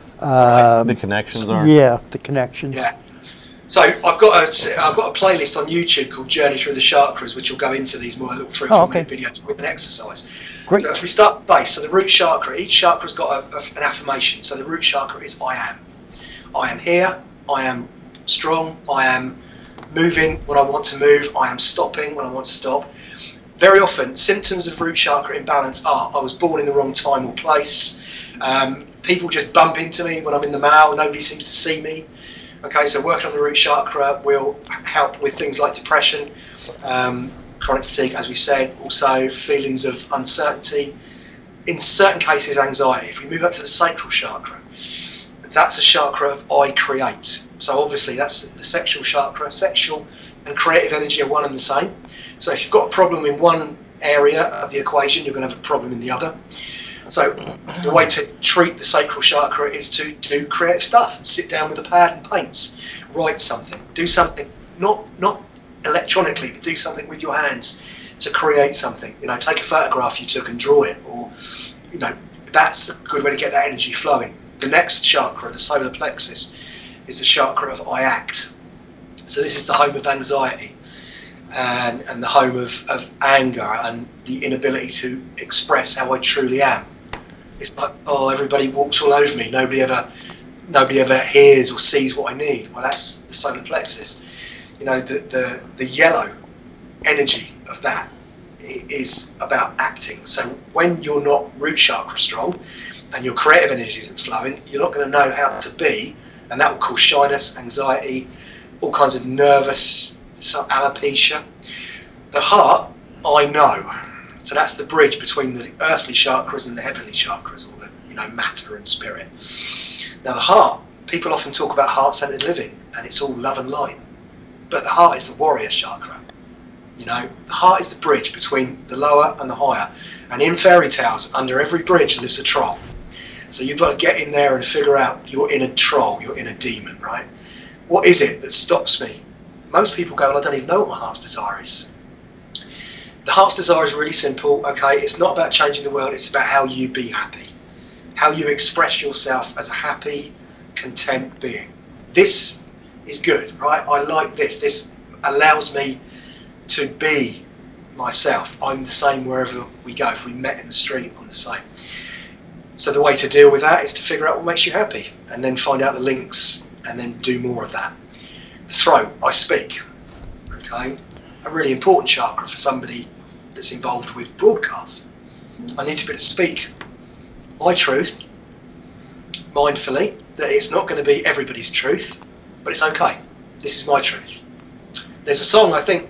the connections are? Yeah, the connections. Yeah. So I've got a playlist on YouTube called Journey Through the Chakras, which will go into these more little 3-4 minute videos with an exercise. Great. So if we start at base, so the root chakra, each chakra's got an affirmation. So the root chakra is I am. I am here, I am strong, I am moving when I want to move, I am stopping when I want to stop. Very often, symptoms of root chakra imbalance are, I was born in the wrong time or place, people just bump into me when I'm in the mall, nobody seems to see me. Okay, so working on the root chakra will help with things like depression, chronic fatigue, as we said, also feelings of uncertainty, in certain cases anxiety. If we move up to the sacral chakra, that's a chakra of I create. So obviously that's the sexual chakra. Sexual and creative energy are one and the same. So if you've got a problem in one area of the equation, you're going to have a problem in the other. So the way to treat the sacral chakra is to do creative stuff. Sit down with a pad and paints. Write something. Do something, not electronically, but do something with your hands to create something. You know, take a photograph you took and draw it, or, you know, that's a good way to get that energy flowing. The next chakra, the solar plexus, is the chakra of I act. So this is the home of anxiety and the home of anger and the inability to express how I truly am. It's like, oh, everybody walks all over me. Nobody ever hears or sees what I need. Well, that's the solar plexus. You know, the yellow energy of that is about acting. So when you're not root chakra strong and your creative energy isn't flowing, you're not going to know how to be, and that will cause shyness, anxiety, all kinds of nervous, some alopecia. The heart, I know. So that's the bridge between the earthly chakras and the heavenly chakras, or the matter and spirit. Now the heart, people often talk about heart-centered living, and it's all love and light. But the heart is the warrior chakra. The heart is the bridge between the lower and the higher. And in fairy tales, under every bridge lives a troll. So you've got to get in there and figure out your inner troll, your inner demon, right? What is it that stops me? Most people go, well, I don't even know what my heart's desire is. The heart's desire is really simple, okay? It's not about changing the world, it's about how you be happy. How you express yourself as a happy, content being. This is good, right? I like this. This allows me to be myself. I'm the same wherever we go. If we met in the street, I'm the same. So the way to deal with that is to figure out what makes you happy, and then find out the links, and then do more of that. The throat, I speak, okay? A really important chakra for somebody that's involved with broadcast. I need to be able to speak my truth mindfully, that it's not going to be everybody's truth, but it's okay. This is my truth. There's a song, I think,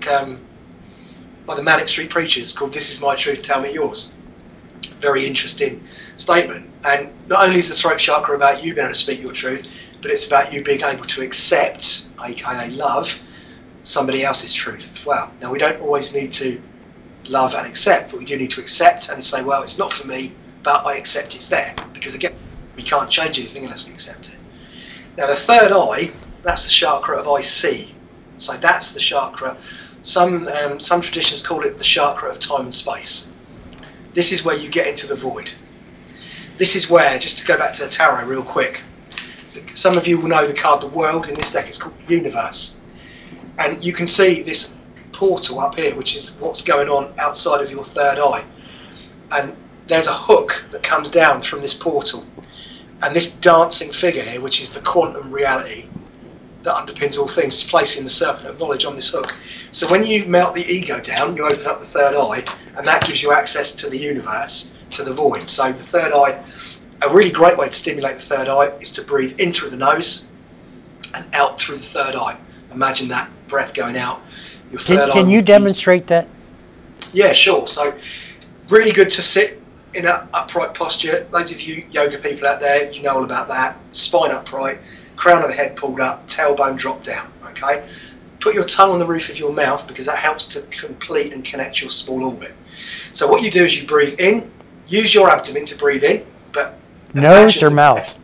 by the Manic Street Preachers called "This Is My Truth, Tell Me Yours." Very interesting statement. And not only is the throat chakra about you being able to speak your truth, but it's about you being able to accept, aka love, somebody else's truth. Wow. Now we don't always need to love and accept, but we do need to accept and say, well, it's not for me, but I accept it's there. Because again, we can't change anything unless we accept it. Now the third eye, that's the chakra of I see. So that's the chakra. Some traditions call it the chakra of time and space. This is where you get into the void. This is where, just to go back to the tarot real quick, some of you will know the card the world. In this deck it's called the universe. And you can see this portal up here, which is what's going on outside of your third eye. And there's a hook that comes down from this portal. And this dancing figure here, which is the quantum reality that underpins all things, is placing the serpent of knowledge on this hook. So when you melt the ego down, you open up the third eye, and that gives you access to the universe, to the void. So the third eye, a really great way to stimulate the third eye is to breathe in through the nose and out through the third eye. Imagine that breath going out. Your third eye. Can you demonstrate that? Yeah, sure. So really good to sit in an upright posture. Those of you yoga people out there, you know all about that. Spine upright, crown of the head pulled up, tailbone drop down, okay? Put your tongue on the roof of your mouth, because that helps to complete and connect your small orbit. So what you do is you breathe in, use your abdomen to breathe in, but nose or mouth?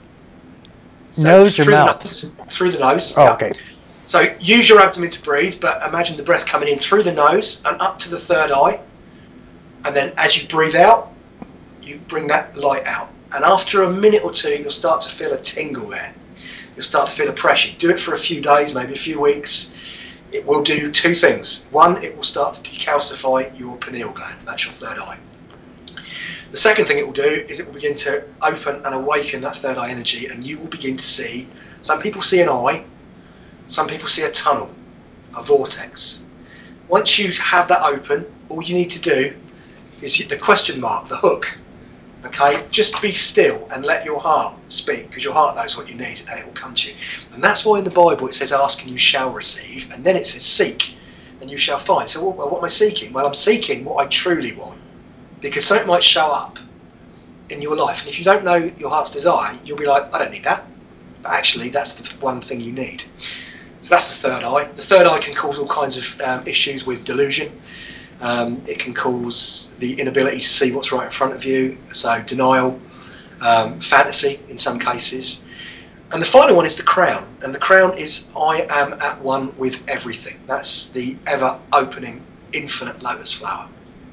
So nose or mouth? Through the nose. Oh, yeah. okay. So use your abdomen to breathe, but imagine the breath coming in through the nose and up to the third eye. And then as you breathe out, you bring that light out. And after a minute or two, you'll start to feel a tingle there. You'll start to feel a pressure. Do it for a few days, maybe a few weeks. It will do two things. One, it will start to decalcify your pineal gland. That's your third eye. The second thing it will do is it will begin to open and awaken that third eye energy, and you will begin to see, some people see an eye, some people see a tunnel, a vortex. Once you have that open, all you need to do is the question mark, the hook. Okay, just be still and let your heart speak, because your heart knows what you need and it will come to you. And that's why in the Bible it says ask and you shall receive, and then it says seek and you shall find. So what am I seeking? Well, I'm seeking what I truly want, because something might show up in your life, and if you don't know your heart's desire, you'll be like, I don't need that, but actually that's the one thing you need. So that's the third eye. The third eye can cause all kinds of issues with delusion. It can cause the inability to see what's right in front of you, so denial, fantasy in some cases. And the final one is the crown, and the crown is I am at one with everything. That's the ever opening infinite lotus flower.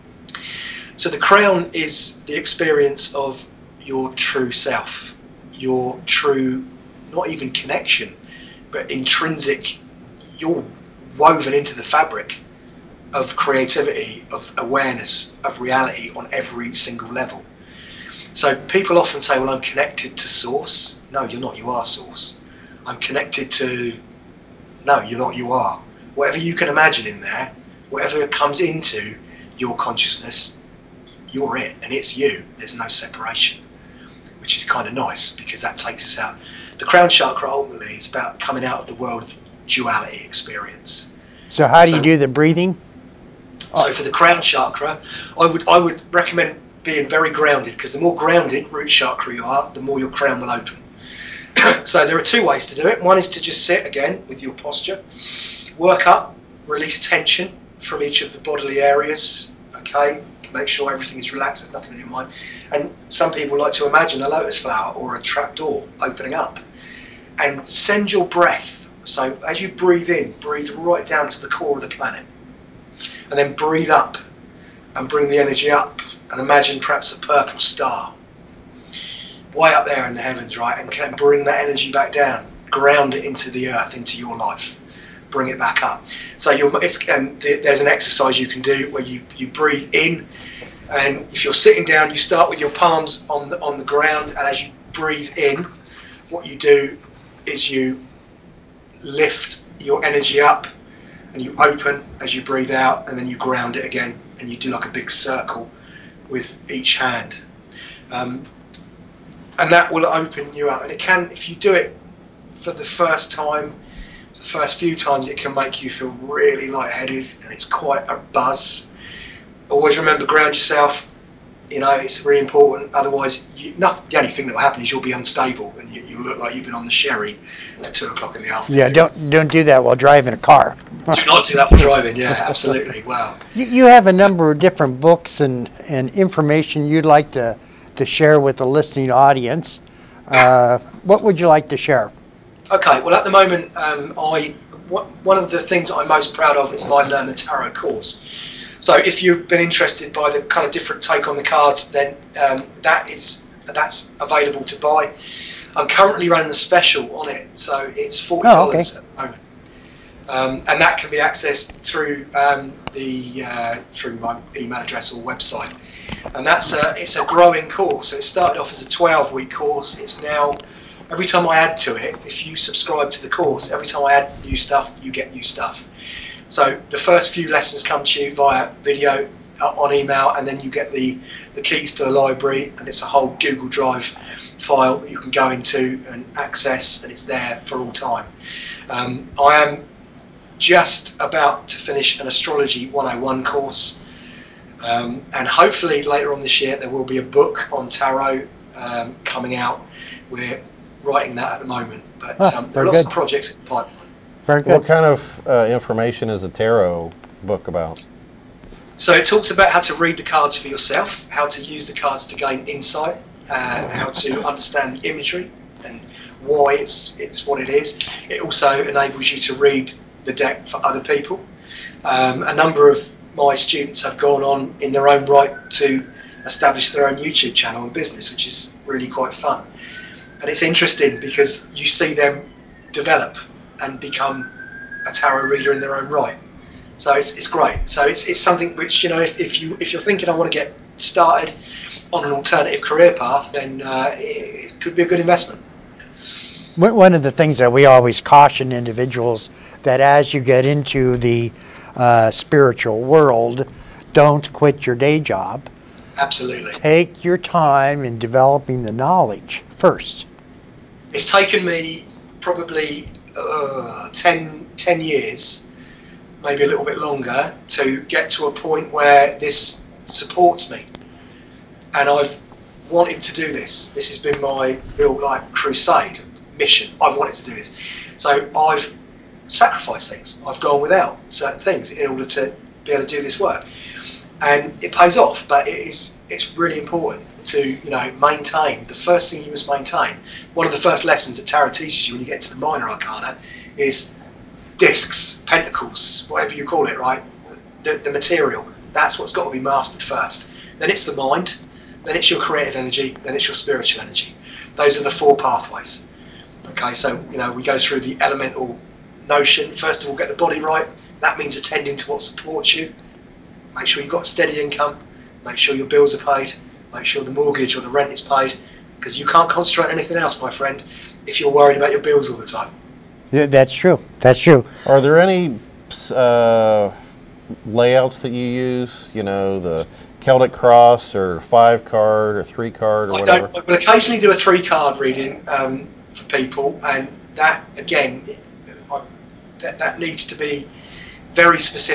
So the crown is the experience of your true self, your true, not even connection, but intrinsic, you're woven into the fabric of creativity, of awareness, of reality on every single level. So people often say, well, I'm connected to source. No, you're not, you are source. I'm connected to, no, you're not, you are. Whatever you can imagine in there, whatever comes into your consciousness, you're it, and it's you. There's no separation, which is kind of nice, because that takes us out. The crown chakra ultimately is about coming out of the world of duality experience. So how do you do the breathing? So for the crown chakra, I would recommend being very grounded, because the more grounded root chakra you are, the more your crown will open. So there are two ways to do it. One is to just sit again with your posture, work up, release tension from each of the bodily areas. Okay, make sure everything is relaxed, there's nothing in your mind. And some people like to imagine a lotus flower or a trapdoor opening up, and send your breath. So as you breathe in, breathe right down to the core of the planet, and then breathe up and bring the energy up, and imagine perhaps a purple star way up there in the heavens, right? And can bring that energy back down, ground it into the earth, into your life, bring it back up. So there's an exercise you can do where you breathe in, and if you're sitting down, you start with your palms on the ground, and as you breathe in, what you do is you lift your energy up, and you open as you breathe out, and then you ground it again, and you do like a big circle with each hand. And that will open you up. And it can, if you do it for the first time, the first few times, it can make you feel really lightheaded, and it's quite a buzz. Always remember, ground yourself. You know, it's really important. Otherwise, the only thing that will happen is you'll be unstable, and you'll look like you've been on the sherry at 2 o'clock in the afternoon. Yeah, don't do that while driving a car. Do not do that while driving. Yeah, absolutely. Wow. You have a number of different books and information you'd like to share with the listening audience. What would you like to share? Okay. Well, at the moment, one of the things I'm most proud of is my Learn the Tarot course. So if you've been interested by the kind of different take on the cards, then that's available to buy. I'm currently running a special on it, so it's $40 at the moment, and that can be accessed through through my email address or website. And it's a growing course. So it started off as a 12-week course. It's now, every time I add to it, if you subscribe to the course, every time I add new stuff, you get new stuff. So the first few lessons come to you via video on email, and then you get the keys to the library, and it's a whole Google Drive file that you can go into and access, and it's there for all time. I am just about to finish an Astrology 101 course, and hopefully later on this year there will be a book on tarot coming out. We're writing that at the moment, but there are lots of projects in the pipeline. Very good. What kind of information is a tarot book about? So it talks about how to read the cards for yourself, how to use the cards to gain insight, how to understand the imagery and why it's what it is. It also enables you to read the deck for other people. A number of my students have gone on in their own right to establish their own YouTube channel and business, which is really quite fun. And it's interesting because you see them develop and become a tarot reader in their own right. So it's great. So it's something which, you know, if you're thinking I want to get started on an alternative career path, then it could be a good investment. One of the things that we always caution individuals, that as you get into the spiritual world, don't quit your day job. Absolutely. Take your time in developing the knowledge first. It's taken me probably 10 years, maybe a little bit longer, to get to a point where this supports me. And I've wanted to do this. This has been my real crusade, mission. I've wanted to do this. So I've sacrificed things. I've gone without certain things in order to be able to do this work. And it pays off, but it's really important to, you know, maintain. The first thing you must maintain, one of the first lessons that tarot teaches you when you get to the minor arcana, is discs, pentacles, whatever you call it, right? The material. That's what's got to be mastered first. Then it's the mind, then it's your creative energy, then it's your spiritual energy. Those are the 4 pathways. Okay, so, you know, we go through the elemental notion. First of all, get the body right. That means attending to what supports you. Make sure you've got a steady income. Make sure your bills are paid. Make sure the mortgage or the rent is paid. Because you can't concentrate on anything else, my friend, if you're worried about your bills all the time. Yeah, that's true. That's true. Are there any layouts that you use? You know, the Celtic Cross or 5-card or 3-card or whatever? I will occasionally do a 3-card reading for people, and that, again, that needs to be very specific.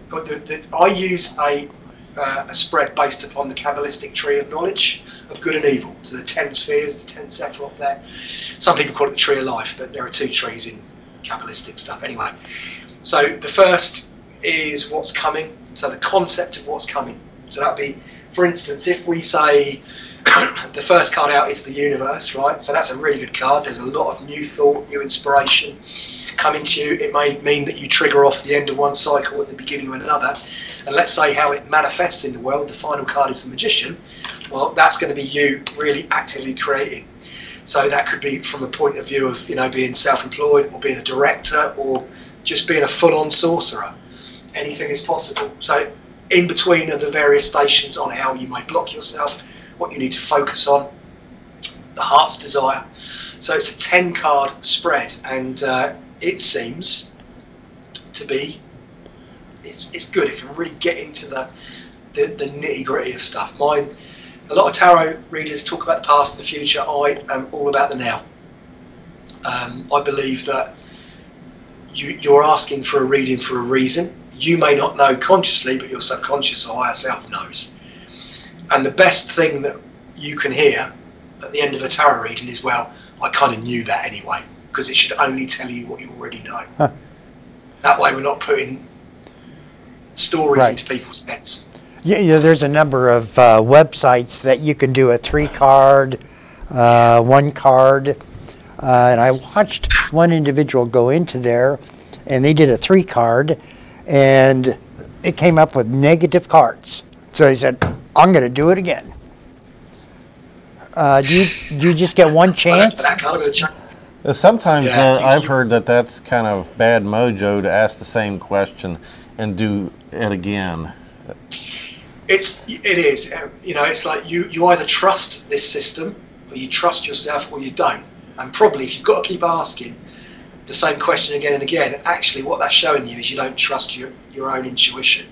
I use a spread based upon the Kabbalistic tree of knowledge of good and evil. So the 10 spheres, the 10 Sephiroth there. Some people call it the tree of life, but there are 2 trees in Kabbalistic stuff anyway. So the first is what's coming, so the concept of what's coming. So that would be, for instance, if we say the first card out is the universe, right? So that's a really good card. There's a lot of new thought, new inspiration coming to you. It may mean that you trigger off the end of one cycle at the beginning of another. And let's say how it manifests in the world. The final card is the magician. Well, that's going to be you really actively creating. So that could be from a point of view of, you know, being self-employed or being a director or just being a full-on sorcerer. Anything is possible. So in between are the various stations on how you may block yourself, what you need to focus on, the heart's desire. So it's a 10-card spread, and it seems to be, it's good. It can really get into the nitty-gritty of stuff. Mine, a lot of tarot readers talk about the past and the future. I am all about the now. I believe that you're asking for a reading for a reason. You may not know consciously, but your subconscious or higher self knows. And the best thing that you can hear at the end of a tarot reading is, well, I kind of knew that anyway, because it should only tell you what you already know. Huh. That way we're not putting stories into people's heads. Yeah, there's a number of websites that you can do a 3-card, 1 card. And I watched one individual go into there, and they did a 3-card, and it came up with negative cards. So they said, I'm going to do it again. Do you just get one chance? Sometimes I've heard that that's kind of bad mojo to ask the same question and do it again. It is. You know, it's like you either trust this system or you trust yourself or you don't. And probably if you've got to keep asking the same question again and again, actually what that's showing you is you don't trust your own intuition.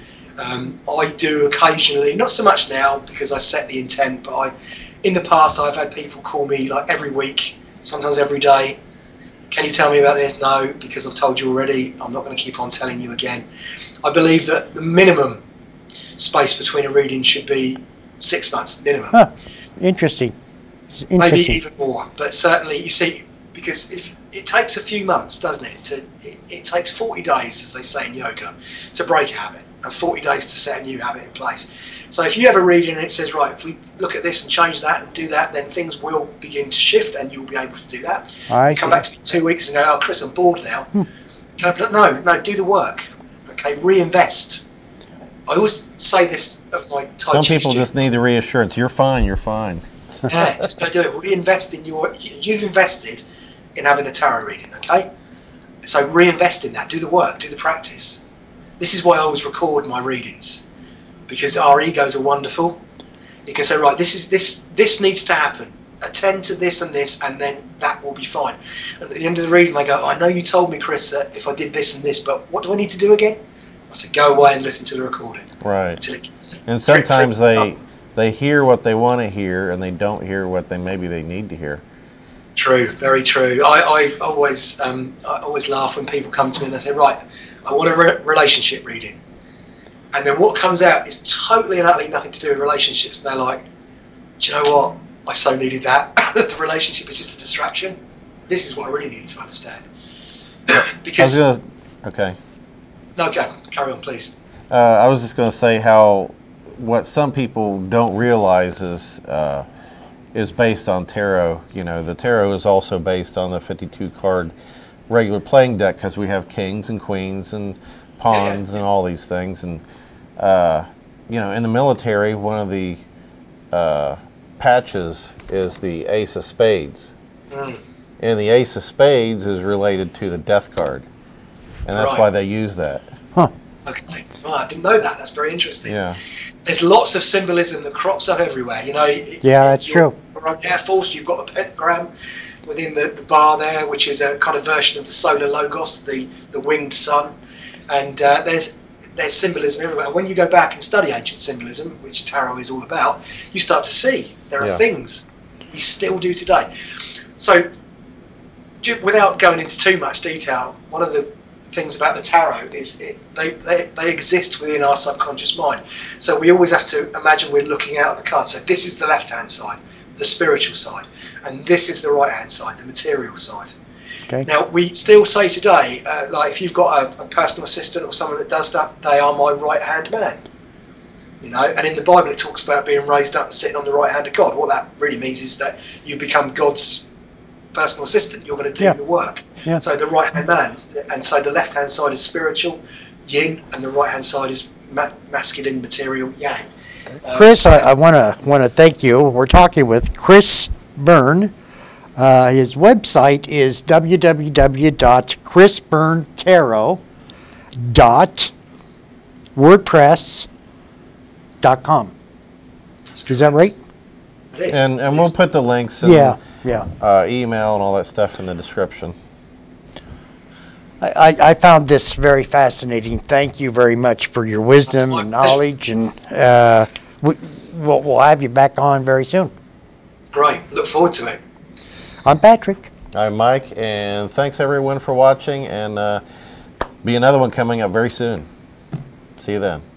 I do occasionally, not so much now because I set the intent, but in the past I've had people call me like every week, sometimes every day. Can you tell me about this? No, because I've told you already. I'm not going to keep on telling you again. I believe that the minimum space between a reading should be 6 months, minimum. Huh. Interesting. Maybe even more, but certainly, you see, because if it takes a few months, doesn't it? It takes 40 days, as they say in yoga, to break a habit, and 40 days to set a new habit in place. So if you have a reading and it says, right, if we look at this and change that and do that, then things will begin to shift, and you'll be able to do that. You come back to me 2 weeks and go, oh, Chris, I'm bored now. No, do the work. Okay, reinvest. I always say this of my Tai Chi Some people students. just need the reassurance. You're fine. You're fine. Yeah, just go do it. Reinvest in you've invested in having a tarot reading, okay? So reinvest in that. Do the work. Do the practice. This is why I always record my readings, because our egos are wonderful. You can say, right, this needs to happen. Attend to this, and then that will be fine. And at the end of the reading, they go, I know you told me, Chris, that if I did this and this, but what do I need to do again? I said, go away and listen to the recording. Right. Until it gets and sometimes they hear what they want to hear, and they don't hear what maybe they need to hear. True, very true. I always laugh when people come to me and they say, right, I want a relationship reading. And then what comes out is totally and utterly nothing to do with relationships. And they're like, do you know what? I so needed that. The relationship is just a distraction. This is what I really needed to understand. Because okay. No, go. Carry on, please. I was just going to say how what some people don't realize is based on tarot. You know, the tarot is also based on the 52-card regular playing deck, because we have kings and queens and pawns and all these things. And, you know, in the military, one of the patches is the Ace of Spades. And the Ace of Spades is related to the Death card. And that's why they use that. Huh. Okay. Oh, I didn't know that. That's very interesting. Yeah. There's lots of symbolism that crops up everywhere. You know. Yeah, that's true. On Air Force, you've got the pentagram within the bar there, which is a kind of version of the solar logos, the winged sun. And there's symbolism everywhere. And when you go back and study ancient symbolism, which tarot is all about, you start to see there are things we still do today. So, without going into too much detail, one of the things about the tarot is they exist within our subconscious mind. So we always have to imagine we're looking out at the card. So this is the left-hand side, the spiritual side, and this is the right-hand side, the material side. Okay. Now, we still say today, like if you've got a personal assistant or someone that does that, they are my right-hand man. You know, and in the Bible it talks about being raised up and sitting on the right hand of God. What that really means is that you become God's personal assistant. You're going to do the work. Yeah. So the right hand man, and so the left hand side is spiritual, yin, and the right hand side is masculine, material, yang. Chris, I want to thank you. We're talking with Chris Byrne. His website is www.chrisbyrnetarot.wordpress.com. Is that right? It is. And we'll put the links and email and all that stuff in the description. I found this very fascinating. Thank you very much for your wisdom and knowledge, and we'll have you back on very soon. Great. Look forward to it. I'm Patrick. I'm Mike, and thanks everyone for watching, and be another one coming up very soon. See you then.